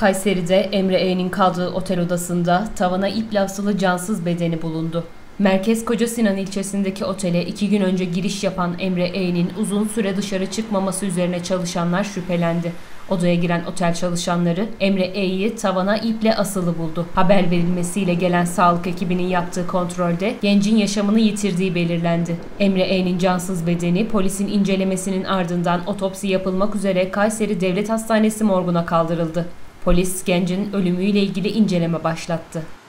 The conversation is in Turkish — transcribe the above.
Kayseri'de Emre E.'nin kaldığı otel odasında tavana iple asılı cansız bedeni bulundu. Merkez Kocasinan ilçesindeki otele 2 gün önce giriş yapan Emre E.'nin uzun süre dışarı çıkmaması üzerine çalışanlar şüphelendi. Odaya giren otel çalışanları Emre E.'yi tavana iple asılı buldu. Haber verilmesiyle gelen sağlık ekibinin yaptığı kontrolde gencin yaşamını yitirdiği belirlendi. Emre E.'nin cansız bedeni polisin incelemesinin ardından otopsi yapılmak üzere Kayseri Devlet Hastanesi morguna kaldırıldı. Polis gencin ölümüyle ilgili inceleme başlattı.